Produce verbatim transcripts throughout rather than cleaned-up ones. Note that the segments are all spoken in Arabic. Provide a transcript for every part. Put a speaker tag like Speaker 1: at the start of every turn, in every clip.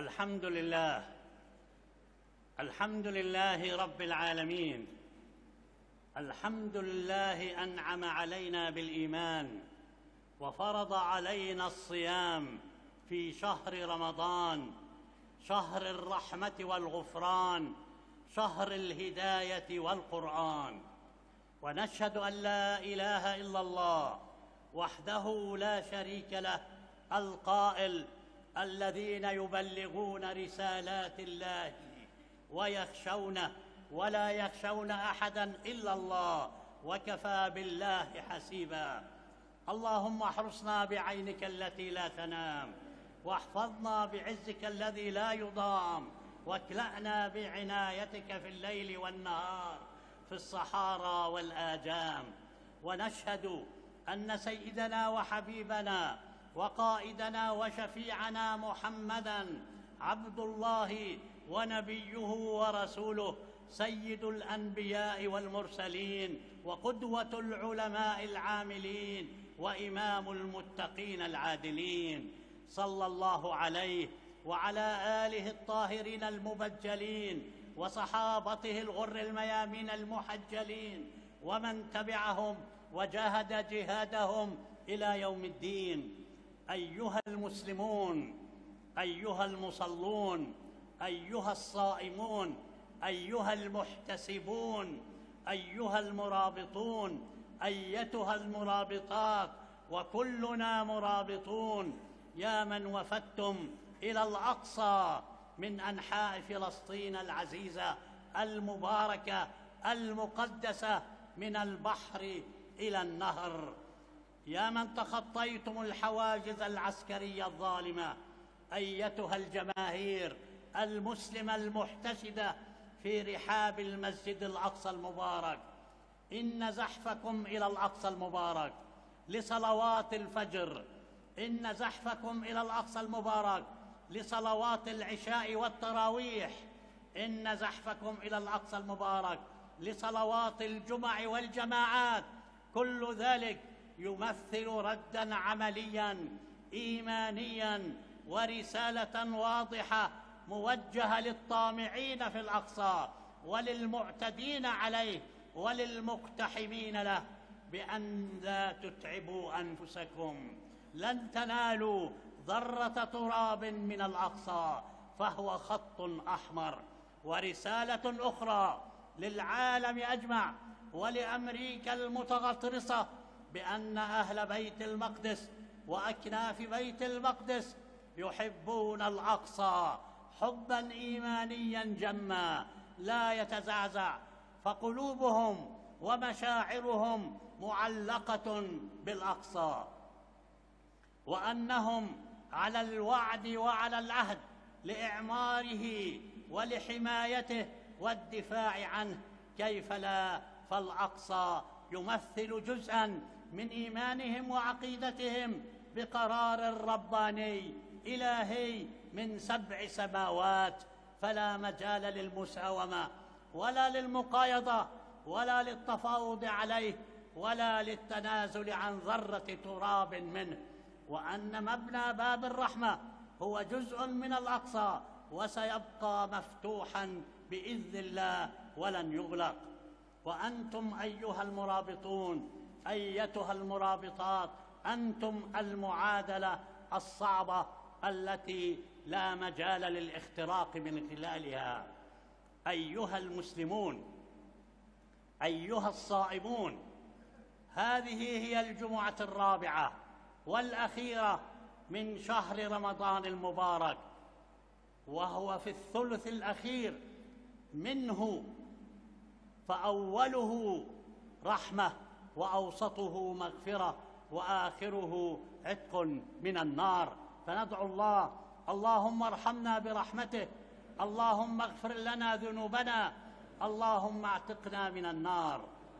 Speaker 1: الحمد لله الحمد لله رب العالمين. الحمد لله أنعم علينا بالإيمان وفرض علينا الصيام في شهر رمضان، شهر الرحمة والغفران، شهر الهداية والقرآن. ونشهد أن لا إله إلا الله وحده لا شريك له القائل: الذين يبلغون رسالات الله ويخشونه ولا يخشون أحدا إلا الله وكفى بالله حسيبا. اللهم احرسنا بعينك التي لا تنام، واحفظنا بعزك الذي لا يضام، واكلأنا بعنايتك في الليل والنهار، في الصحارى والآجام. ونشهد أن سيدنا وحبيبنا وقائدنا وشفيعنا محمداً عبد الله ونبيه ورسوله، سيد الأنبياء والمرسلين، وقدوة العلماء العاملين، وإمام المتقين العادلين، صلى الله عليه وعلى آله الطاهرين المبجلين، وصحابته الغر الميامين المحجلين، ومن تبعهم وجاهد جهادهم إلى يوم الدين. أيها المسلمون، أيها المصلون، أيها الصائمون، أيها المحتسبون، أيها المرابطون، أيتها المرابطات، وكلنا مرابطون، يا من وفدتم إلى الأقصى من أنحاء فلسطين العزيزة المباركة المقدسة، من البحر إلى النهر، يا من تخطيتم الحواجز العسكرية الظالمة، أيتها الجماهير المسلمة المحتشدة في رحاب المسجد الأقصى المبارك، إن زحفكم إلى الأقصى المبارك لصلوات الفجر، إن زحفكم إلى الأقصى المبارك لصلوات العشاء والتراويح، إن زحفكم إلى الأقصى المبارك لصلوات الجمع والجماعات، كل ذلك يمثل رداً عملياً إيمانياً ورسالة واضحة موجهة للطامعين في الأقصى وللمعتدين عليه وللمقتحمين له، بأن لا تتعبوا أنفسكم، لن تنالوا ذرة تراب من الأقصى، فهو خط أحمر. ورسالة أخرى للعالم أجمع ولأمريكا المتغطرسة، بأن أهل بيت المقدس وأكناف بيت المقدس يحبون الأقصى حباً إيمانياً جماً لا يتزعزع، فقلوبهم ومشاعرهم معلقة بالأقصى، وأنهم على الوعد وعلى العهد لإعماره ولحمايته والدفاع عنه. كيف لا؟ فالأقصى يمثل جزءاً من إيمانهم وعقيدتهم بقرار رباني إلهي من سبع سماوات، فلا مجال للمساومة ولا للمقايضة ولا للتفاوض عليه ولا للتنازل عن ذرة تراب منه، وأن مبنى باب الرحمة هو جزء من الأقصى وسيبقى مفتوحاً بإذن الله ولن يغلق. وأنتم أيها المرابطون، أيتها المرابطات، أنتم المعادلة الصعبة التي لا مجال للاختراق من خلالها. أيها المسلمون، أيها الصائمون، هذه هي الجمعة الرابعة والأخيرة من شهر رمضان المبارك، وهو في الثلث الأخير منه، فأوله رحمة وأوسطه مغفرة وآخره عتق من النار. فندعو الله: اللهم ارحمنا برحمتك، اللهم اغفر لنا ذنوبنا، اللهم اعتقنا من النار.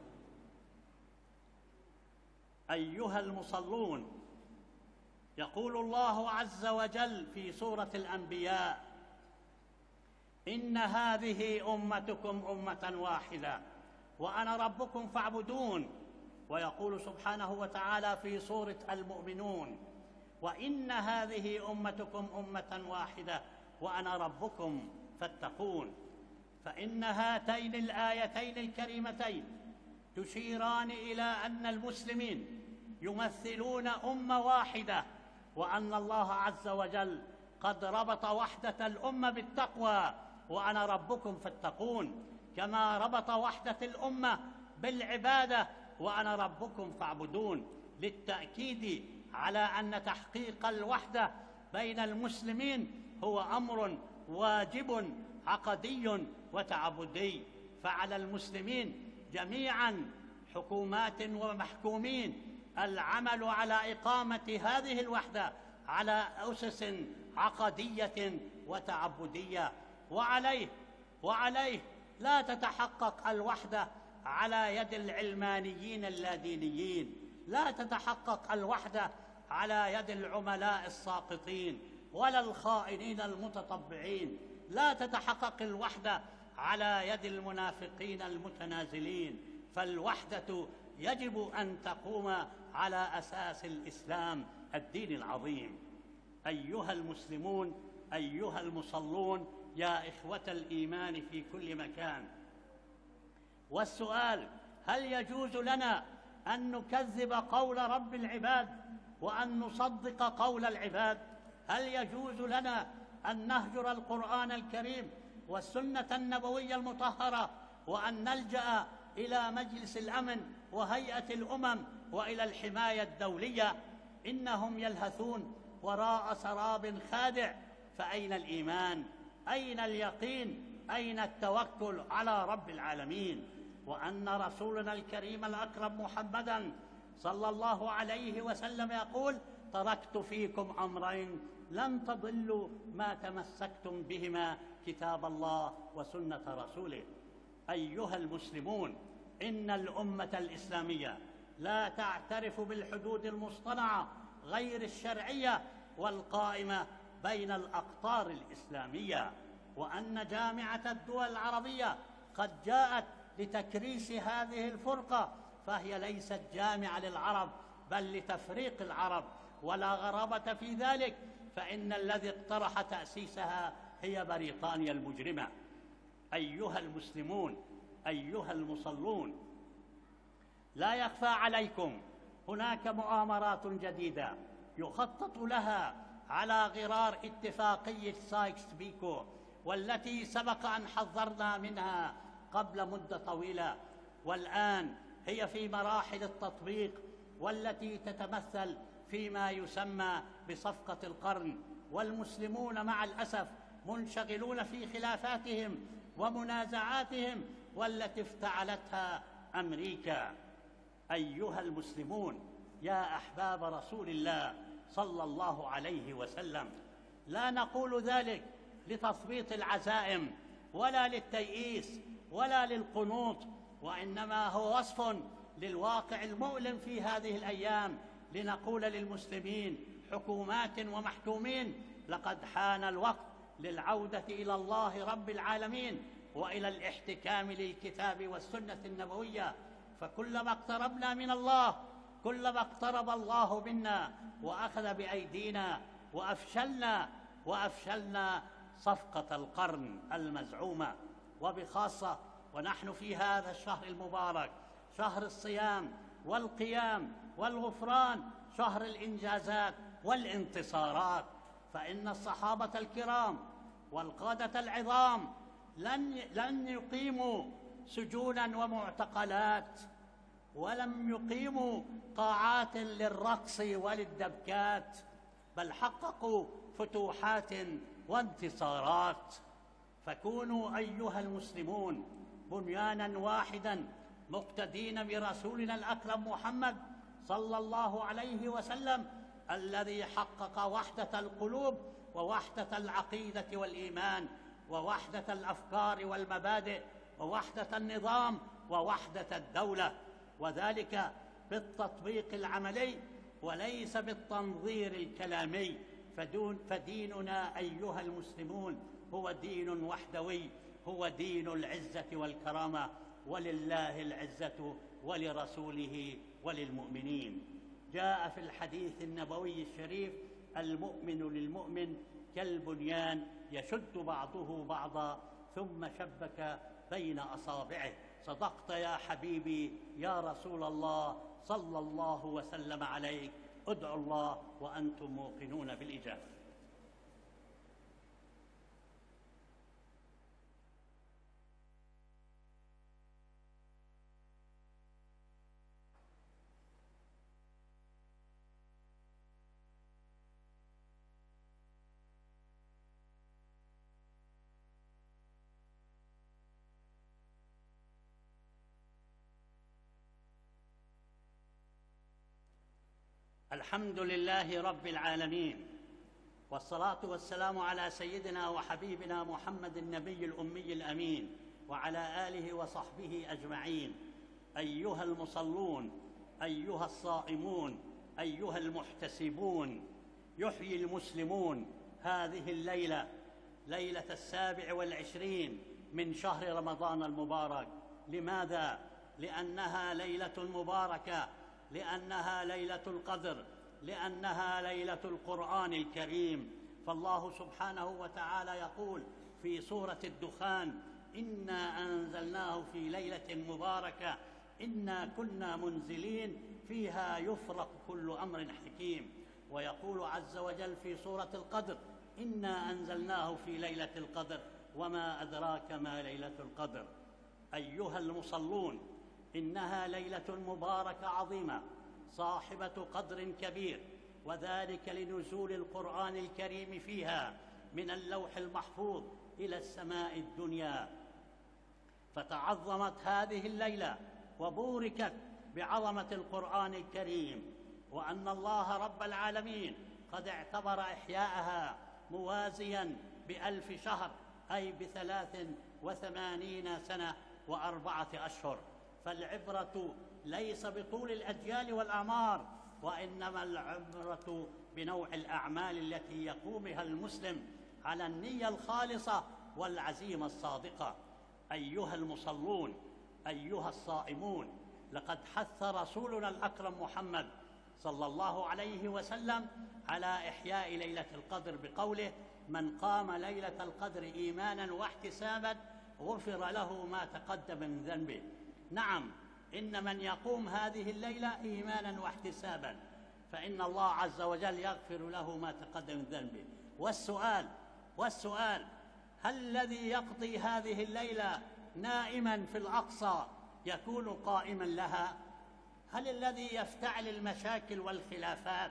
Speaker 1: أيها المصلون، يقول الله عز وجل في سورة الأنبياء: إن هذه أمتكم أمة واحدة وأنا ربكم فاعبدون. ويقول سبحانه وتعالى في سورة المؤمنون: وإن هذه أمتكم أمة واحدة وأنا ربكم فاتقون. فإن هاتين الآيتين الكريمتين تشيران إلى أن المسلمين يمثلون أمة واحدة، وأن الله عز وجل قد ربط وحدة الأمة بالتقوى، وأنا ربكم فاتقون، كما ربط وحدة الأمة بالعبادة، وأنا ربكم فاعبدون، للتأكيد على أن تحقيق الوحدة بين المسلمين هو أمر واجب عقدي وتعبدي. فعلى المسلمين جميعا حكومات ومحكومين العمل على إقامة هذه الوحدة على أسس عقدية وتعبدية، وعليه وعليه لا تتحقق الوحدة على يد العلمانيين اللادينيين، لا تتحقق الوحدة على يد العملاء الساقطين ولا الخائنين المتطبعين، لا تتحقق الوحدة على يد المنافقين المتنازلين، فالوحدة يجب أن تقوم على أساس الإسلام الدين العظيم. أيها المسلمون، أيها المصلون، يا إخوة الإيمان في كل مكان، والسؤال: هل يجوز لنا أن نكذب قول رب العباد وأن نصدق قول العباد؟ هل يجوز لنا أن نهجر القرآن الكريم والسنة النبوية المطهرة وأن نلجأ إلى مجلس الأمن وهيئة الأمم وإلى الحماية الدولية؟ إنهم يلهثون وراء سراب خادع، فأين الإيمان؟ أين اليقين؟ أين التوكل على رب العالمين؟ وأن رسولنا الكريم الأكرم محمدًا صلى الله عليه وسلم يقول: تركت فيكم أمرين لن تضلوا ما تمسكتم بهما، كتاب الله وسنة رسوله. أيها المسلمون، إن الأمة الإسلامية لا تعترف بالحدود المصطنعة غير الشرعية والقائمة بين الأقطار الإسلامية، وأن جامعة الدول العربية قد جاءت لتكريس هذه الفرقة، فهي ليست جامعة للعرب بل لتفريق العرب، ولا غرابة في ذلك، فإن الذي اقترح تأسيسها هي بريطانيا المجرمة. أيها المسلمون، أيها المصلون، لا يخفى عليكم هناك مؤامرات جديدة يخطط لها على غرار اتفاقية سايكس بيكو، والتي سبق أن حذرنا منها قبل مدة طويلة، والآن هي في مراحل التطبيق، والتي تتمثل فيما يسمى بصفقة القرن، والمسلمون مع الأسف منشغلون في خلافاتهم ومنازعاتهم والتي افتعلتها أمريكا. أيها المسلمون، يا أحباب رسول الله صلى الله عليه وسلم، لا نقول ذلك لتثبيط العزائم ولا للتيئيس ولا للقنوط، وإنما هو وصف للواقع المؤلم في هذه الأيام، لنقول للمسلمين حكومات ومحكومين: لقد حان الوقت للعودة إلى الله رب العالمين وإلى الاحتكام للكتاب والسنة النبوية، فكلما اقتربنا من الله كلما اقترب الله منا وأخذ بأيدينا وأفشلنا وأفشلنا صفقة القرن المزعومة. وبخاصة ونحن في هذا الشهر المبارك، شهر الصيام والقيام والغفران، شهر الإنجازات والانتصارات، فإن الصحابة الكرام والقادة العظام لن لن يقيموا سجونا ومعتقلات، ولم يقيموا قاعات للرقص وللدبكات، بل حققوا فتوحات وانتصارات. فكونوا أيها المسلمون بنيانا واحدا مقتدين برسولنا الأكرم محمد صلى الله عليه وسلم، الذي حقق وحدة القلوب ووحدة العقيدة والإيمان ووحدة الأفكار والمبادئ ووحدة النظام ووحدة الدولة، وذلك بالتطبيق العملي وليس بالتنظير الكلامي. فدون فديننا أيها المسلمون هو دين وحدوي، هو دين العزة والكرامة، ولله العزة ولرسوله وللمؤمنين. جاء في الحديث النبوي الشريف: المؤمن للمؤمن كالبنيان يشد بعضه بعضا ثم شبك بين أصابعه. صدقت يا حبيبي يا رسول الله صلى الله وسلم عليك. ادعوا الله وأنتم موقنون بالإجابة. الحمد لله رب العالمين، والصلاة والسلام على سيدنا وحبيبنا محمد النبي الأمي الأمين وعلى آله وصحبه أجمعين. أيها المصلون، أيها الصائمون، أيها المحتسبون، يحيي المسلمون هذه الليلة، ليلة السابع والعشرين من شهر رمضان المبارك. لماذا؟ لأنها ليلة مباركة، لأنها ليلة القدر، لأنها ليلة القرآن الكريم. فالله سبحانه وتعالى يقول في سورة الدخان: إنا أنزلناه في ليلة مباركة إنا كنا منزلين فيها يفرق كل أمر حكيم. ويقول عز وجل في سورة القدر: إنا أنزلناه في ليلة القدر وما أدراك ما ليلة القدر. أيها المصلون، إنها ليلة مباركة عظيمة صاحبة قدر كبير، وذلك لنزول القرآن الكريم فيها من اللوح المحفوظ إلى السماء الدنيا. فتعظمت هذه الليلة وبوركت بعظمة القرآن الكريم، وأن الله رب العالمين قد اعتبر إحياءها موازيا بألف شهر، أي بثلاث وثمانين سنة وأربعة أشهر. فالعبرة ليس بطول الأجيال والأعمار، وإنما العبرة بنوع الأعمال التي يقوم بها المسلم على النية الخالصة والعزيمة الصادقة. أيها المصلون، أيها الصائمون، لقد حث رسولنا الأكرم محمد صلى الله عليه وسلم على إحياء ليلة القدر بقوله: من قام ليلة القدر إيمانا واحتسابا غفر له ما تقدم من ذنبه. نعم، إن من يقوم هذه الليلة إيمانا واحتسابا فإن الله عز وجل يغفر له ما تقدم من ذنبه. والسؤال والسؤال هل الذي يقضي هذه الليلة نائما في الأقصى يكون قائما لها؟ هل الذي يفتعل المشاكل والخلافات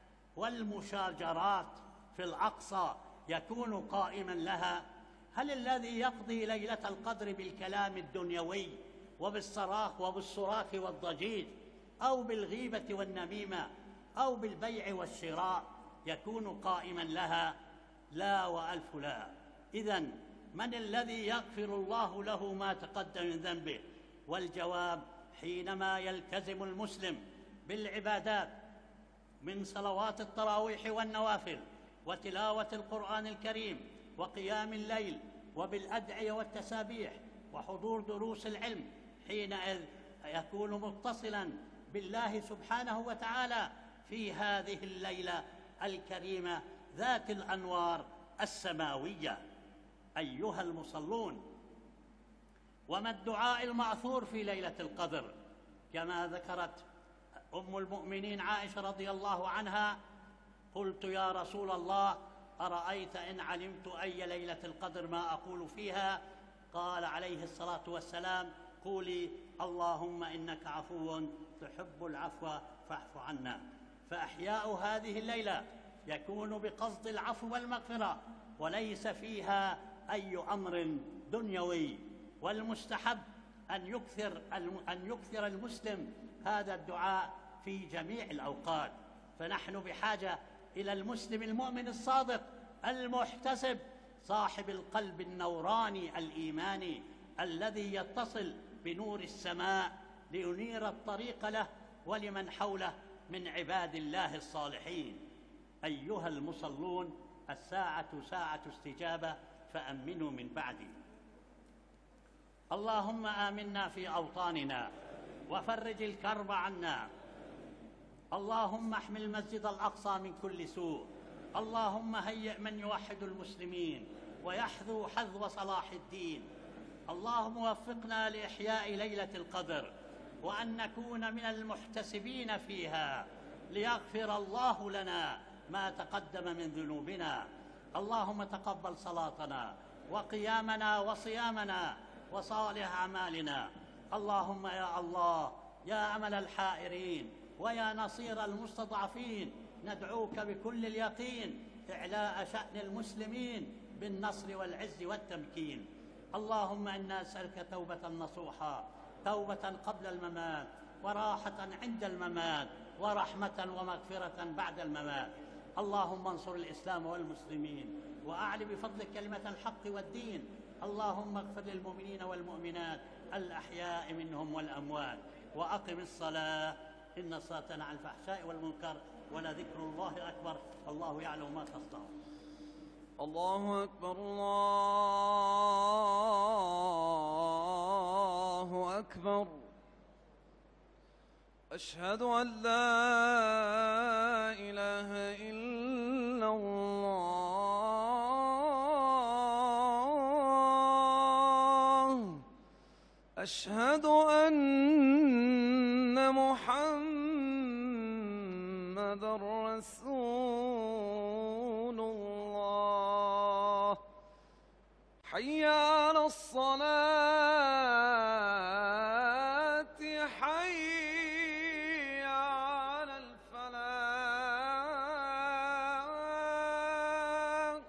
Speaker 1: والمشاجرات في الأقصى يكون قائما لها؟ هل الذي يقضي ليلة القدر بالكلام الدنيوي وبالصراخ وبالصراخ والضجيج، أو بالغيبة والنميمة، أو بالبيع والشراء يكون قائما لها؟ لا وألف لا. إذن من الذي يغفر الله له ما تقدم من ذنبه؟ والجواب: حينما يلتزم المسلم بالعبادات من صلوات التراويح والنوافل وتلاوة القرآن الكريم وقيام الليل وبالأدعية والتسابيح وحضور دروس العلم، حينئذ يكون متصلا بالله سبحانه وتعالى في هذه الليلة الكريمة ذات الأنوار السماوية. أيها المصلون، وما الدعاء المأثور في ليلة القدر؟ كما ذكرت أم المؤمنين عائشة رضي الله عنها: قلت يا رسول الله أرأيت إن علمت أي ليلة القدر ما أقول فيها؟ قال عليه الصلاة والسلام: قولي اللهم إنك عفو تحب العفو فاعف عنا. فأحياء هذه الليلة يكون بقصد العفو والمغفرة، وليس فيها أي أمر دنيوي. والمستحب أن يكثر أن يكثر المسلم هذا الدعاء في جميع الأوقات. فنحن بحاجة إلى المسلم المؤمن الصادق المحتسب صاحب القلب النوراني الإيماني الذي يتصل بنور السماء لينير الطريق له ولمن حوله من عباد الله الصالحين. أيها المصلون، الساعة ساعة استجابة فأمنوا من بعدي. اللهم آمنا في أوطاننا وفرج الكرب عنا. اللهم احمي المسجد الأقصى من كل سوء اللهم هيئ من يوحد المسلمين ويحذو حذو صلاح الدين. اللهم وفقنا لإحياء ليلة القدر وأن نكون من المحتسبين فيها، ليغفر الله لنا ما تقدم من ذنوبنا. اللهم تقبل صلاتنا وقيامنا وصيامنا وصالح أعمالنا. اللهم يا الله يا أمل الحائرين ويا نصير المستضعفين، ندعوك بكل اليقين إعلاء شأن المسلمين بالنصر والعز والتمكين. اللهم إنا نسألك توبة نصوحا، توبة قبل الممات، وراحة عند الممات، ورحمة ومغفرة بعد الممات. اللهم انصر الإسلام والمسلمين وأعل بفضلك كلمة الحق والدين. اللهم اغفر للمؤمنين والمؤمنات الأحياء منهم والأموات، وأقم الصلاة إن الصلاة تنهى عن الفحشاء والمنكر، ولذكر الله أكبر. الله يعلم ما تصنعون.
Speaker 2: الله أكبر الله أكبر. أشهد أن لا إله إلا الله. أشهد أن محمدًا رسول الله. حي على الصلاة، حي على الفلاح.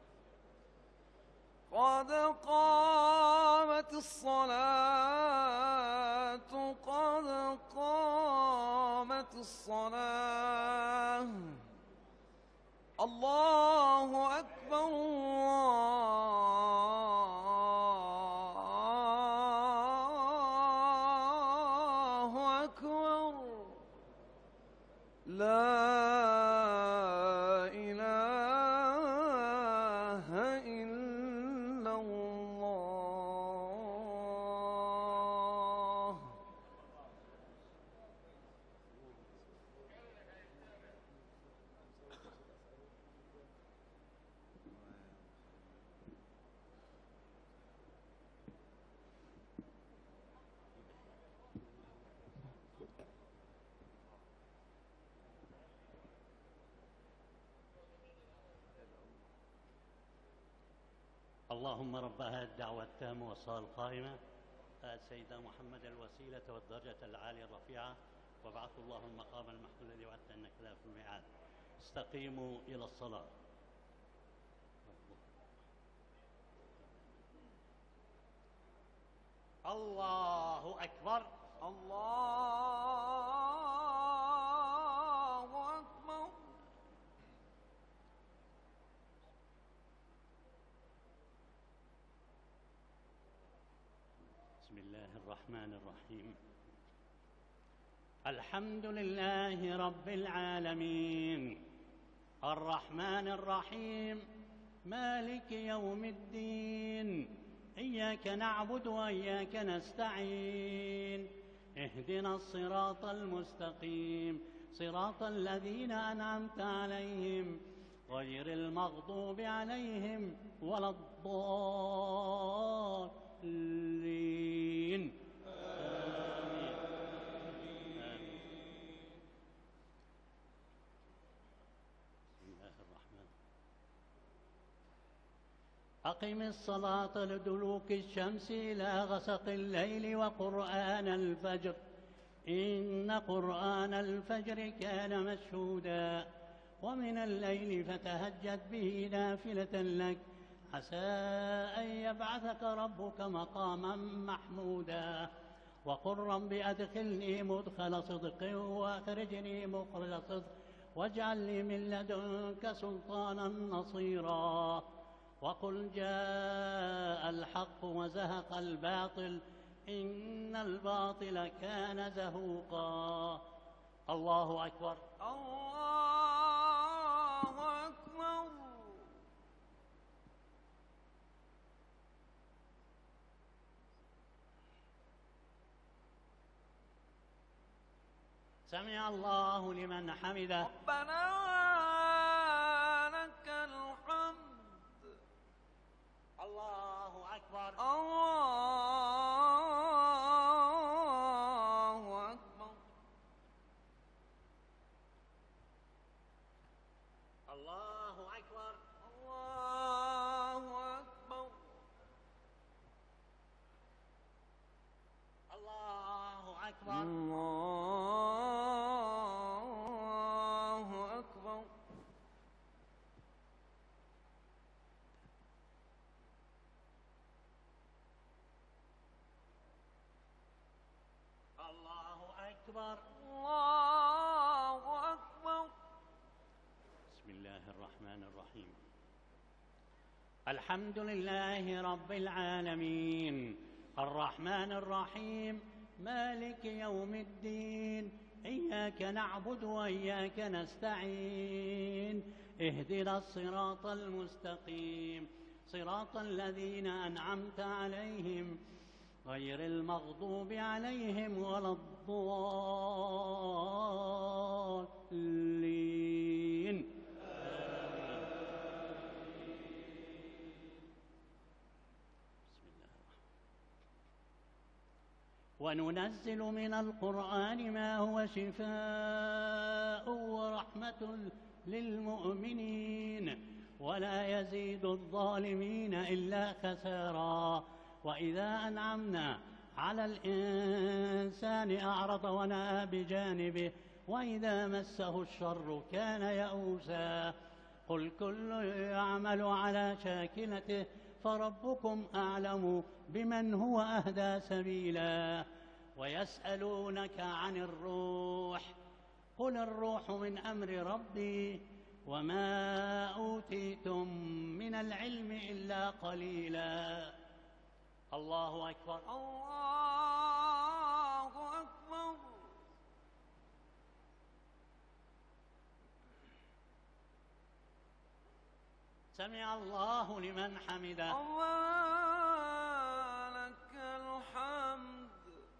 Speaker 2: قد قامت الصلاة، قد قامت الصلاة. الله أكبر الله أكبر. لا إله إلا الله.
Speaker 1: اللهم رب هذه الدعوة التامة والصلاة القائمة، آت سيدنا محمد الوسيلة والدرجة العالية الرفيعة، وابعثه الله المقام المحمود الذي وعدت أنك لا في الميعاد. استقيموا إلى الصلاة. الله أكبر
Speaker 2: الله أكبر.
Speaker 1: بسم الله الرحمن الرحيم. الحمد لله رب العالمين، الرحمن الرحيم، مالك يوم الدين. إياك نعبد وإياك نستعين، اهدنا الصراط المستقيم، صراط الذين أنعمت عليهم غير المغضوب عليهم ولا الضالين. آمين. آمين. بسم الله الرحمن. أقم الصلاة لدلوك الشمس إلى غسق الليل وقرآن الفجر، إن قرآن الفجر كان مشهودا. ومن الليل فتهجد به نافلة لك، عسى أن يبعثك ربك مقاما محمودا. وقل رب أدخلني مدخل صدق وأخرجني مخرج صدق، واجعل لي من لدنك سلطانا نصيرا. وقل جاء الحق وزهق الباطل، إن الباطل كان زهوقا. الله أكبر
Speaker 2: الله أكبر.
Speaker 1: سمع الله لمن حمده.
Speaker 2: ربنا
Speaker 1: أكبر.
Speaker 2: الله أكبر.
Speaker 1: الله أكبر.
Speaker 2: الله أكبر.
Speaker 1: بسم الله الرحمن الرحيم. الحمد لله رب العالمين الرحمن الرحيم مالك يوم الدين إياك نعبد وإياك نستعين اهدنا الصراط المستقيم صراط الذين أنعمت عليهم غير المغضوب عليهم ولا الضالين. وننزل من القرآن ما هو شفاء ورحمة للمؤمنين ولا يزيد الظالمين إلا خسارا. وإذا أنعمنا على الإنسان أعرض ونأى بجانبه وإذا مسه الشر كان يئوسا. قل كل يعمل على شاكلته فربكم أعلم بمن هو أهدى سبيلا. ويسألونك عن الروح قل الروح من أمر ربي وما أوتيتم من العلم إلا قليلا. الله أكبر.
Speaker 2: الله أكبر.
Speaker 1: سمع الله لمن حمده.
Speaker 2: الله لك الحمد.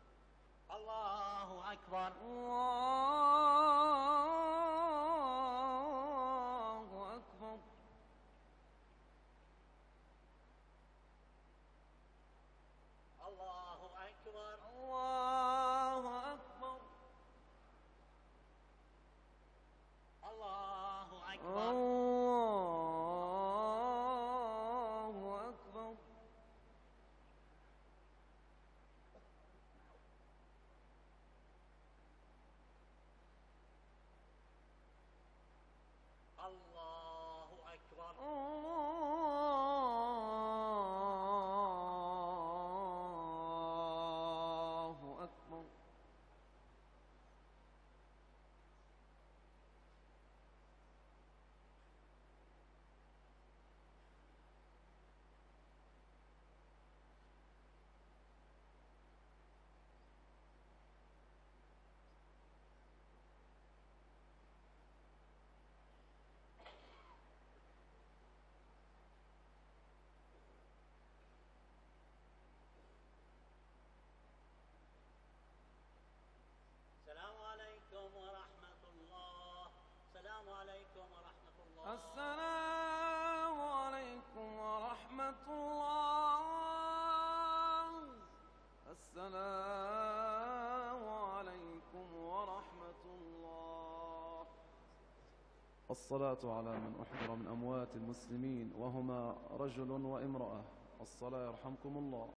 Speaker 1: الله أكبر.
Speaker 2: الله أكبر.
Speaker 1: الله أكبر.
Speaker 2: الله أكبر.
Speaker 1: الله أكبر.
Speaker 2: الله أكبر.
Speaker 1: الله أكبر.
Speaker 2: الله أكبر.
Speaker 1: السلام عليكم ورحمة الله. السلام عليكم ورحمة الله.
Speaker 2: السلام عليكم ورحمة الله. السلام عليكم ورحمة الله.
Speaker 3: الصلاة على من أحضر من أموات المسلمين وهما رجل وامرأة. الصلاة يرحمكم الله.